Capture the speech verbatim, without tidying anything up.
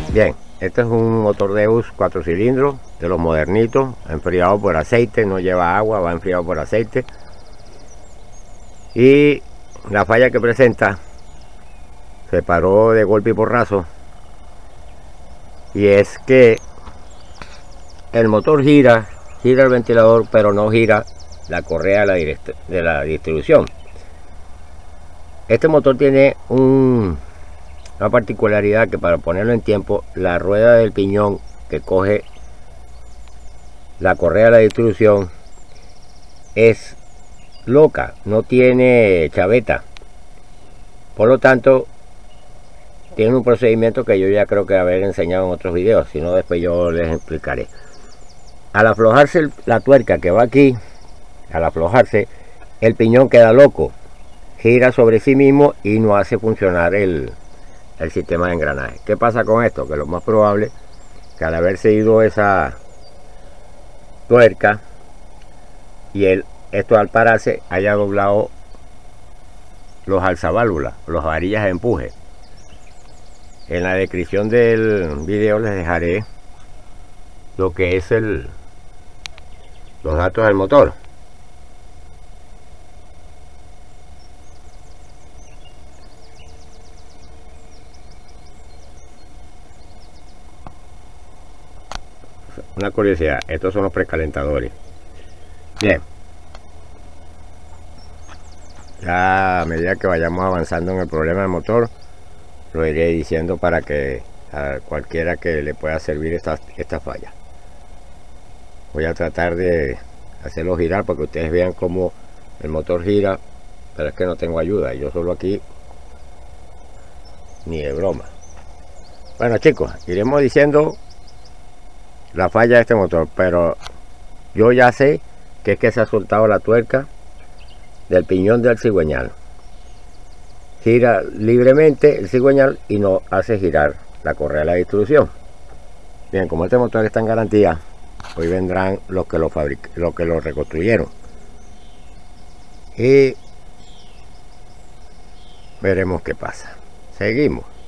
Bien, este es un motor Deus cuatro cilindros de los modernitos, enfriado por aceite, no lleva agua, va enfriado por aceite. Y la falla que presenta se paró de golpe y porrazo, y es que el motor gira, gira el ventilador, pero no gira la correa de la, de la distribución. Este motor tiene un, una particularidad que, para ponerlo en tiempo, la rueda del piñón que coge la correa de la distribución es loca, no tiene chaveta. Por lo tanto, tiene un procedimiento que yo ya creo que haber enseñado en otros videos, si no después yo les explicaré. Al aflojarse la tuerca que va aquí, al aflojarse, el piñón queda loco, gira sobre sí mismo y no hace funcionar el, el sistema de engranaje. ¿Qué pasa con esto? Que lo más probable que al haberse ido esa tuerca y el, esto al pararse haya doblado los alzaválvulas, las varillas de empuje. En la descripción del video les dejaré lo que es el los datos del motor. Una curiosidad, estos son los precalentadores. Bien, ya a medida que vayamos avanzando en el problema del motor, lo iré diciendo para que a cualquiera que le pueda servir esta, esta falla. Voy a tratar de hacerlo girar para que ustedes vean cómo el motor gira, pero es que no tengo ayuda, yo solo aquí ni de broma. Bueno, chicos, iremos diciendo la falla de este motor, pero yo ya sé que es que se ha soltado la tuerca del piñón del cigüeñal. Gira libremente el cigüeñal y no hace girar la correa de la distribución. Bien, como este motor está en garantía, hoy vendrán los que lo fabric los que lo reconstruyeron y veremos qué pasa. Seguimos.